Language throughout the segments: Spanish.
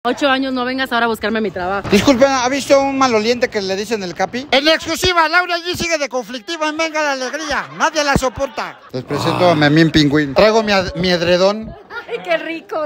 8 años, no vengas ahora a buscarme a mi trabajo. Disculpen, ¿ha visto un maloliente que le dicen el Capi? En exclusiva, Laura allí sigue de conflictiva en Venga la Alegría. Nadie la soporta. Les presento a Memín Pingüín. Traigo mi edredón. Ay, qué rico.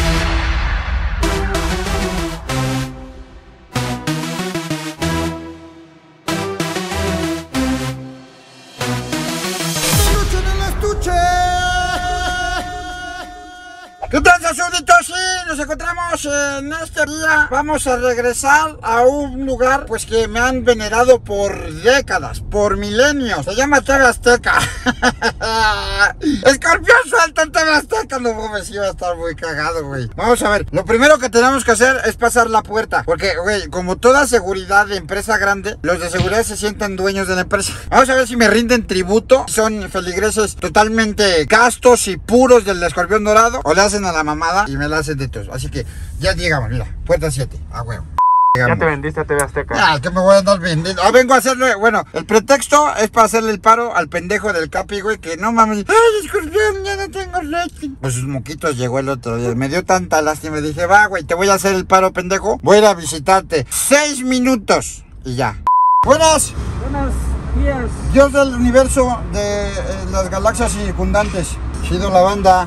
¿Qué tal, súbditos? Sí, nos encontramos en este día. Vamos a regresar a un lugar pues que me han venerado por décadas, por milenios. Se llama TV Azteca. Escorpión suelta en TV Azteca. No mames, iba a estar muy cagado, güey. Vamos a ver, lo primero que tenemos que hacer es pasar la puerta. Porque, güey, como toda seguridad de empresa grande, los de seguridad se sienten dueños de la empresa. Vamos a ver si me rinden tributo. Son feligreses totalmente castos y puros del escorpión dorado, o le hacen a la mamada y me la hacen de todos. Así que ya llegamos, mira, puerta 7, a huevo. Ya te vendiste a TV Azteca. Ah, que me voy a andar vendiendo. Ah, vengo a hacerle, bueno, el pretexto es para hacerle el paro al pendejo del Capi, güey, que no mames. Ay, escorpión, ya no tengo leche. Pues sus moquitos llegó el otro día. Me dio tanta lástima. Dije, va, güey, te voy a hacer el paro, pendejo. Voy a ir a visitarte 6 minutos y ya. Buenos días. Dios del universo, de las galaxias circundantes. Chido la banda.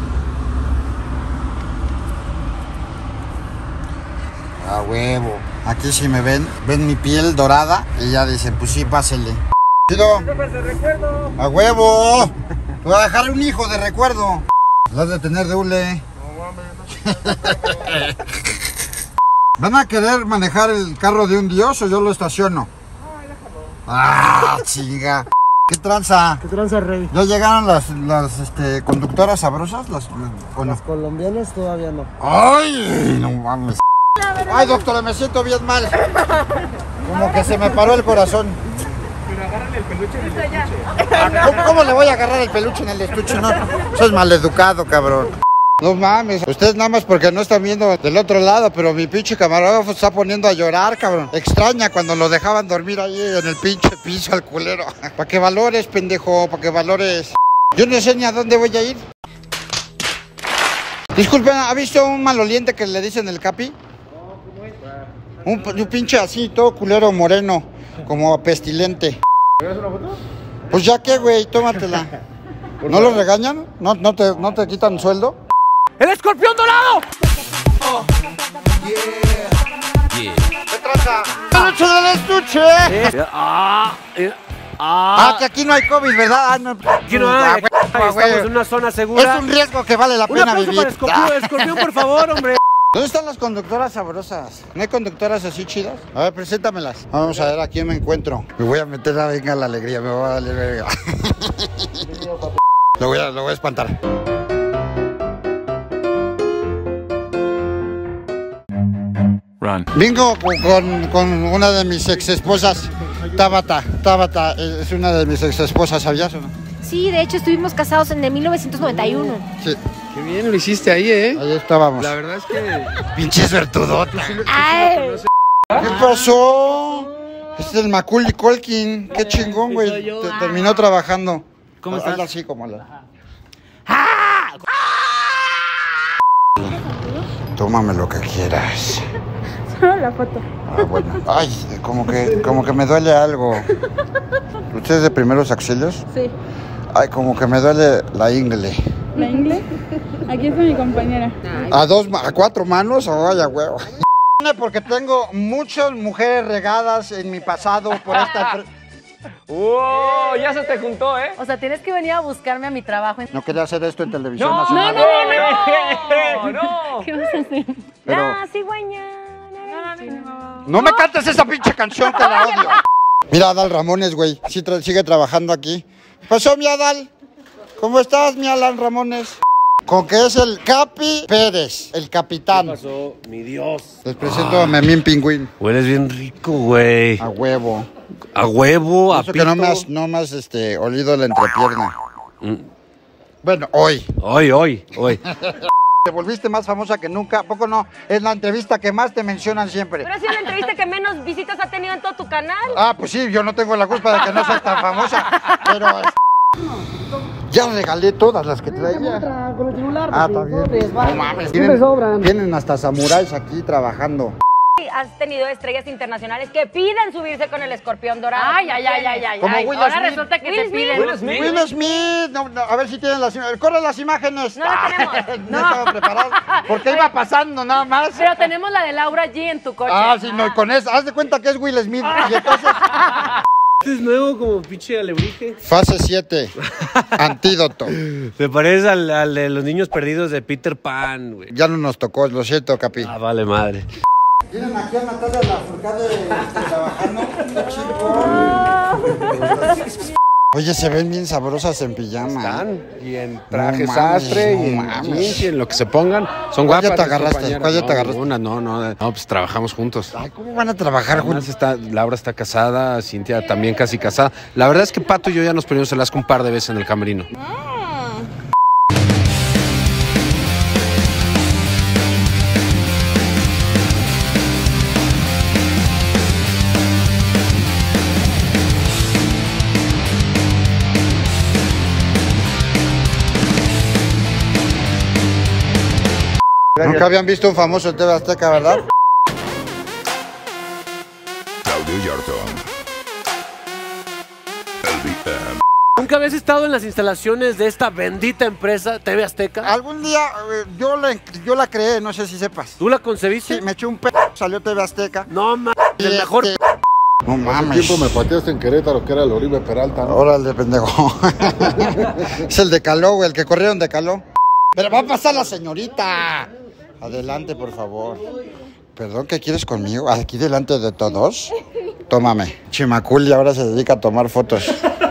A huevo. Aquí si me ven mi piel dorada y ya dicen, pues sí, pásele. Chido. A huevo. Te voy a dejar un hijo de recuerdo. Lo has de tener de hule. ¿Van a querer manejar el carro de un dios o yo lo estaciono? Ah, chinga. ¿Qué tranza? ¿Qué tranza, rey? ¿Ya llegaron las conductoras sabrosas? Las colombianas todavía no. Ay, no mames. Ay, doctora, me siento bien mal. Como que se me paró el corazón. Pero agárrale el peluche en el estuche. ¿Cómo le voy a agarrar el peluche en el estuche? No, sos maleducado, cabrón. No mames, ustedes nada más porque no están viendo del otro lado, pero mi pinche camarógrafo está poniendo a llorar, cabrón. Extraña cuando lo dejaban dormir ahí en el pinche piso al culero. Pa' que valores, pendejo, pa' que valores. Yo no sé ni a dónde voy a ir. Disculpen, ¿ha visto un maloliente que le dicen el Capi? Un pinche así, todo culero moreno, como pestilente. ¿Quieres una foto? Pues ya que, güey, tómatela. ¿No lo regañan? ¿No te quitan sueldo? ¡El escorpión dorado! ¿Qué traza? ¡Peluche del estuche! Que aquí no hay COVID, ¿verdad? Ah, no. Aquí no hay, estamos en una zona segura. Es un riesgo que vale la pena vivir. Para escorpión, por favor, hombre. ¿Dónde están las conductoras sabrosas? ¿No hay conductoras así chidas? A ver, preséntamelas. Vamos a ver a quién me encuentro. Me voy a meter a Venga la Alegría, me voy a darle verga. Lo voy a espantar. Run. Vengo con una de mis ex esposas, Tabata. Tabata es una de mis ex esposas, ¿sabías o no? Sí, de hecho estuvimos casados en el 1991. Sí. Qué bien lo hiciste ahí, Ahí estábamos. La verdad es que... Pinches vertudota. Ay. ¿Qué pasó? Este es el Macaulay Culkin. Qué chingón, güey. Terminó trabajando. ¿Cómo estás? Habla así como la... Tómame lo que quieras. Solo la foto. Ah, bueno. Ay, como que me duele algo. ¿Usted es de primeros auxilios? Sí. Ay, como que me duele la ingle. ¿La ingle? Aquí está mi compañera. ¿A 4 manos? O vaya huevo. Porque tengo muchas mujeres regadas en mi pasado por esta... ¡Wow! Ya se te juntó, ¿eh? O sea, tienes que venir a buscarme a mi trabajo. No quería hacer esto en televisión No, nacional. no. ¿Qué vas a hacer? Pero... Ah, cigüeña. No me cantes esa pinche canción, que la odio. Mira, Adal Ramones, güey. Sí, sigue trabajando aquí. ¿Qué pasó, mi Adal? ¿Cómo estás, mi Alan Ramones? Con que es el Capi Pérez, el capitán. ¿Qué pasó, mi Dios? Les presento a Memín Pingüín. Hueles bien rico, güey. A huevo. A huevo, a Eso pito. que no me has olido la entrepierna. Bueno, hoy. Hoy. Te volviste más famosa que nunca. ¿A poco no? Es la entrevista que más te mencionan siempre. Pero ha sido la entrevista que menos visitas ha tenido en todo tu canal. Ah, pues sí, yo no tengo la culpa de que no seas tan famosa. Pero... Ya regalé todas las que traía. Con el celular. Ah, porque está bien. sobres, va. No mames, Siempre sobran. tienen hasta samuráis aquí trabajando. Has tenido estrellas internacionales que piden subirse con el escorpión dorado. Ay, ay, ay, ay, ay. Como ay. Will Ahora Smith. resulta que Will te piden. Will Smith. Will Smith, no, a ver si tienen las imágenes. Corre las imágenes. No las tenemos. No estaba preparado. Porque iba pasando nada más. Pero tenemos la de Laura G en tu coche. Ah, sí, no, con eso. Haz de cuenta que es Will Smith. Y entonces. Este es nuevo como pinche alebrije. Fase 7. Antídoto. Me parece al de los niños perdidos de Peter Pan, güey. Ya no nos tocó, lo siento, Capi. Ah, vale madre. Tienen aquí a Natalia Lafourcade trabajando. Qué chingón. Oye, se ven bien sabrosas en pijama. Están y en traje No mames, sastre y no en mames. jeans y en lo que se pongan. Son ¿Cuál guapas. ya te mis agarraste? compañeras. ¿Cuál ya te No, agarraste? ninguna, no, pues trabajamos juntos. Ay, ¿cómo van a trabajar Además juntos? Laura está casada, Cintia también casi casada. La verdad es que Pato y yo ya nos ponimos el asco un par de veces en el camerino. Nunca habían visto un famoso en TV Azteca, ¿verdad? Claudio Yarton. LBM. ¿Nunca habías estado en las instalaciones de esta bendita empresa TV Azteca? Algún día yo la creé, no sé si sepas. ¿Tú la concebiste? Sí, me eché un salió TV Azteca. No mames, el Y mejor. No Hace mames. tiempo me pateaste en Querétaro, que era el Oribe Peralta, ¿no? Órale, pendejo. Es el de Caló, güey, el que corrieron de Caló. Pero va a pasar la señorita. Adelante, por favor. Perdón, ¿qué quieres conmigo? ¿Aquí delante de todos? Tómame. Chimaculi ahora se dedica a tomar fotos.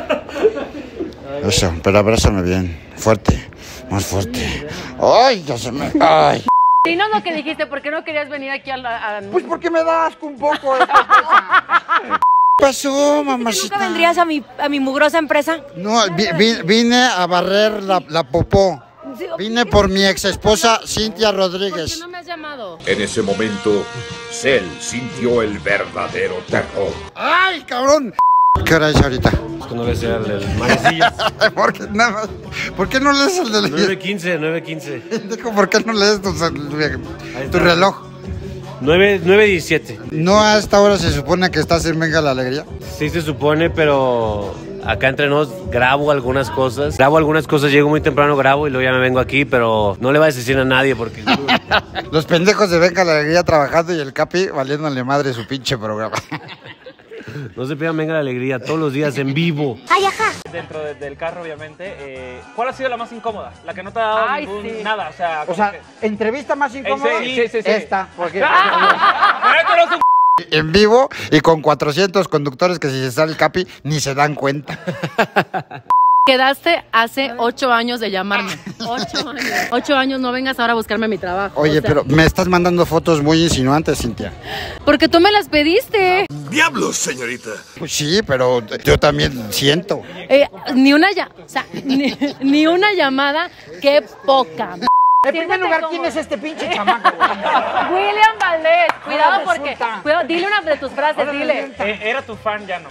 Eso, pero abrázame bien. Fuerte. Más fuerte. ¡Ay, ya se me... ¡Ay! Dinos lo que dijiste, ¿por qué no querías venir aquí a... Pues porque me da asco un poco esta cosa. ¿Qué pasó, mamacita? ¿Nunca vendrías a mi mugrosa empresa? No, vine a barrer la popó. Vine por mi ex esposa Cintia ¿Por qué Rodríguez. no me has llamado? En ese momento, Cell sintió el verdadero terror. ¡Ay, cabrón! ¿Qué hora es ahorita? Es que no ves el manecillas. ¿Por qué no lees el del... 9:15. Dijo, ¿por qué no lees tu reloj? 9:17. ¿No a esta hora se supone que estás en Venga la Alegría? Sí se supone, pero acá entre nos grabo algunas cosas. Llego muy temprano, grabo y luego ya me vengo aquí, pero no le vas a decir a nadie porque... Los pendejos de Venga la Alegría trabajando y el Capi valiéndole madre su pinche programa. No se pierdan Venga la Alegría todos los días en vivo. Dentro del carro, obviamente. ¿Cuál ha sido la más incómoda? La que no te ha dado Ay, ningún sí. nada. O sea, O como sea, que... entrevista más incómoda. Sí. Esta, porque Pero esto no es un... en vivo y con 400 conductores que si se sale el Capi ni se dan cuenta. Quedaste hace 8 años de llamarme. 8 años. 8 años, no vengas ahora a buscarme a mi trabajo. Oye, O sea, pero me estás mandando fotos muy insinuantes, Cintia. porque tú me las pediste. ¡Diablos, señorita! Pues sí, pero yo también siento. Ni una llamada, qué poca. En primer lugar, ¿quién es este pinche chamaco? William Valdés. Cuidado Ahora porque... resulta. Cuidado, dile una de tus frases, dile. Era tu fan, ya no.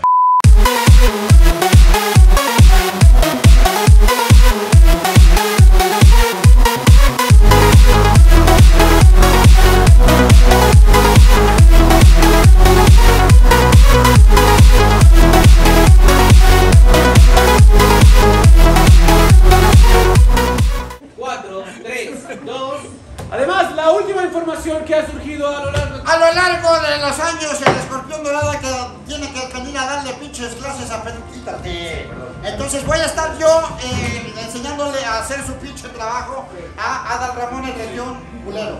Además, la última información que ha surgido a lo largo... A lo largo de los años, el escorpión dorado que tiene que venir a darle pinches clases a Peluquita. Entonces voy a estar yo enseñándole a hacer su pinche trabajo a Adal Ramón el Región Culero.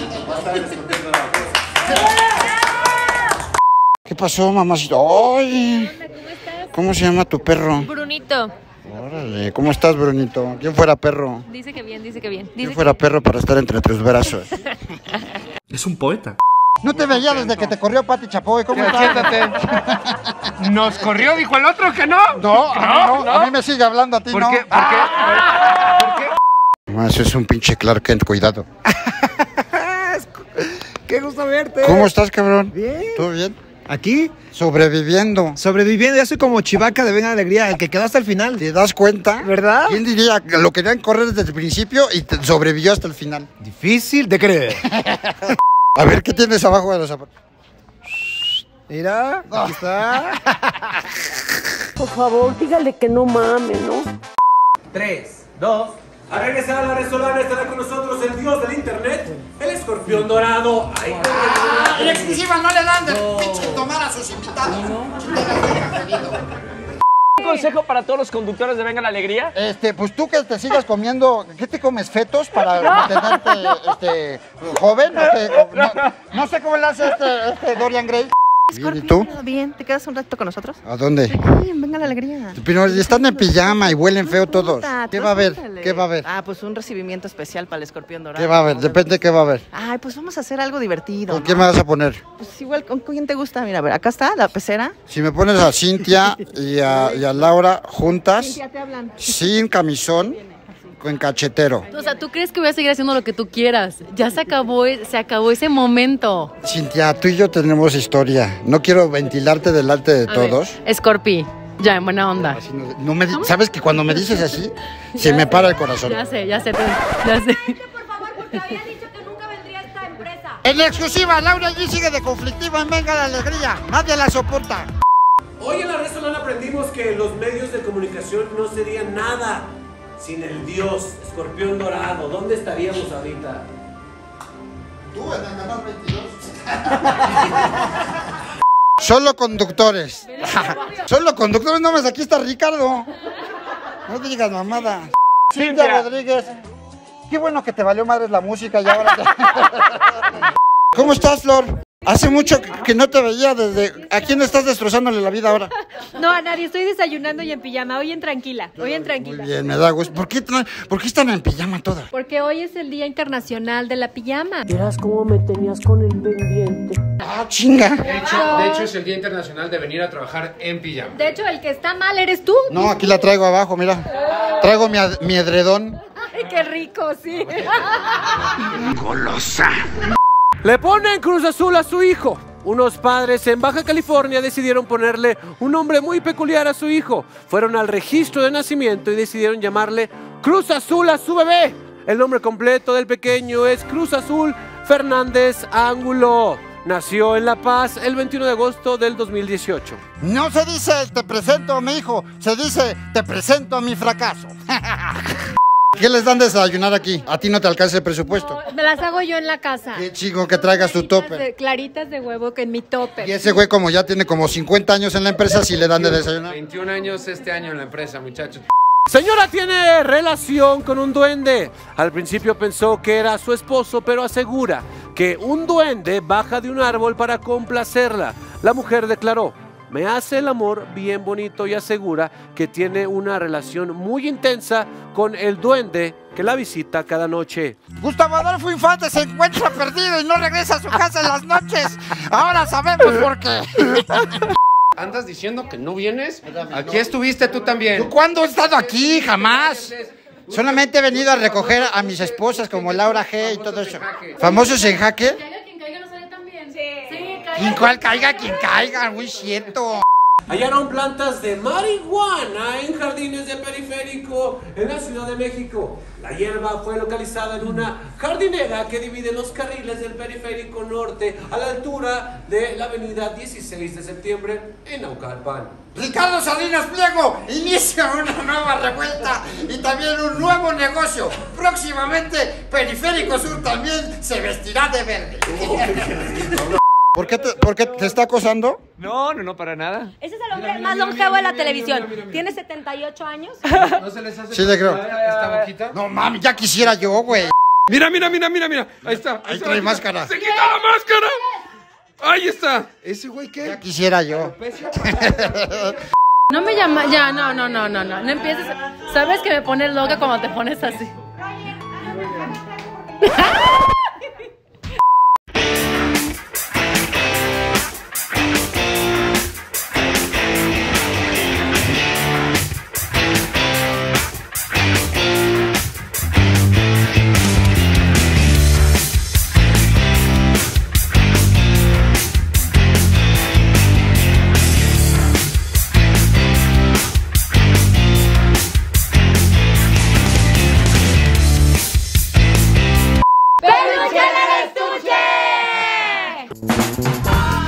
¿Qué pasó, mamacita? ¡Ay! ¿Cómo se llama tu perro? Brunito. Órale, ¿cómo estás, Brunito? ¿Quién fuera perro? Dice que bien, dice que bien. ¿Quién fuera perro para estar entre tus brazos? Es un poeta. No te veía desde que te corrió Pati Chapoy. ¿Cómo estás? Siéntate. Nos corrió, dijo el otro que no. No, a mí me sigue hablando a ti, ¿Por no. qué? ¿Por qué? No, eso es un pinche Clark Kent, cuidado. Qué gusto verte. ¿Cómo estás, cabrón? Bien. ¿Todo bien? ¿Aquí? Sobreviviendo. Sobreviviendo, ya soy como Chivaca de Venga la Alegría, el que quedó hasta el final. ¿Te das cuenta? ¿Verdad? ¿Quién diría que lo querían correr desde el principio y sobrevivió hasta el final? Difícil de creer. A ver, ¿qué tienes abajo de los zapatos? Mira, aquí está. Por favor, dígale que no mame, ¿no? 3, 2. A regresar a la Resolana estará con nosotros el dios del internet, el escorpión dorado. ¡Ay, En exclusiva no le dan de pinche tomar a sus invitados. ¿Un consejo para todos los conductores de Venga la Alegría? Pues tú que te sigas comiendo, ¿qué te comes? ¿Fetos para mantenerte joven? No sé cómo le hace este Dorian Gray. Bien, ¿y tú? Bien, ¿te quedas un rato con nosotros? ¿A dónde? Aquí, Venga la Alegría. Pero están en pijama y huelen feo todos. ¿Qué va a haber? ¿Qué va a haber? Ah, pues un recibimiento especial para el escorpión dorado. ¿Qué va a haber? Depende de qué va a haber. Ay, pues vamos a hacer algo divertido. ¿Con quién me vas a poner? Pues igual, ¿con quién te gusta? Mira, a ver, acá está la pecera. Si me pones a Cintia y a Laura juntas, Cintia, te hablan. sin camisón, con cachetero. O sea, ¿tú crees que voy a seguir haciendo lo que tú quieras? Ya se acabó ese momento. Cintia, tú y yo tenemos historia. No quiero ventilarte delante de todos. Scorpi, ya, en buena onda. ¿Sabes que cuando me dices así, se me para el corazón? Ya sé. Por favor, porque había dicho que nunca vendría esta empresa. En exclusiva, Laura allí sigue de conflictiva en Venga la Alegría. Nadie la soporta. Hoy en la Resolana aprendimos que los medios de comunicación no serían nada sin el dios escorpión dorado. ¿Dónde estaríamos ahorita? Tú en el canal 22. Solo conductores. Solo conductores, no más, aquí está Ricardo. No te digas mamada. Cintia Rodríguez. Qué bueno que te valió madres la música y ahora ¿Cómo estás, Flor? Hace mucho que no te veía desde... ¿A quién estás destrozándole la vida ahora? No, a nadie. Estoy desayunando y en pijama. Hoy en tranquila. Muy bien, me da gusto. ¿Por qué están en pijama todas? Porque hoy es el Día Internacional de la Pijama. Verás cómo me tenías con el pendiente. ¡Ah, chinga! De hecho, es el Día Internacional de venir a trabajar en pijama. De hecho, el que está mal eres tú. No, aquí la traigo abajo, mira. Traigo mi edredón. Ay, qué rico, sí. Golosa. Le ponen Cruz Azul a su hijo. Unos padres en Baja California decidieron ponerle un nombre muy peculiar a su hijo. Fueron al registro de nacimiento y decidieron llamarle Cruz Azul a su bebé. El nombre completo del pequeño es Cruz Azul Fernández Ángulo. Nació en La Paz el 21 de agosto del 2018. No se dice te presento a mi hijo, se dice te presento a mi fracaso. ¿Qué les dan de desayunar aquí? A ti no te alcanza el presupuesto. No, me las hago yo en la casa. Qué chico que traigas tu topper. Claritas de huevo que en mi topper. Y ese güey como ya tiene como 50 años en la empresa, ¿sí le dan de desayunar? 21 años este año en la empresa, muchachos. Señora tiene relación con un duende. Al principio pensó que era su esposo, pero asegura que un duende baja de un árbol para complacerla. La mujer declaró: me hace el amor bien bonito, y asegura que tiene una relación muy intensa con el duende que la visita cada noche. Gustavo Adolfo Infante se encuentra perdido y no regresa a su casa en las noches. Ahora sabemos por qué. ¿Andas diciendo que no vienes? Aquí estuviste tú también. ¿Cuándo he estado aquí? Jamás. Solamente he venido a recoger a mis esposas como Laura G y todo eso. ¿Famosos en jaque? Quien caiga, muy cierto. Hallaron plantas de marihuana en jardines de Periférico en la Ciudad de México. La hierba fue localizada en una jardinera que divide los carriles del Periférico Norte a la altura de la avenida 16 de septiembre en Naucalpan. Ricardo Salinas Pliego inicia una nueva revuelta y también un nuevo negocio. Próximamente Periférico Sur también se vestirá de verde. ¿Por qué te está acosando? No, para nada. Ese es el hombre más longevo de la televisión. Tiene 78 años. ¿No se les hace? Sí, le creo. ¿Esta boquita? No, mami, ya quisiera yo, güey. Mira. Ahí está. Ahí trae máscara. ¡Se quita la máscara! ¡Ahí está! ¿Ese güey qué? Ya quisiera yo. No me llama, ya, no. No empieces. Sabes que me pones loca cuando te pones así. Bye.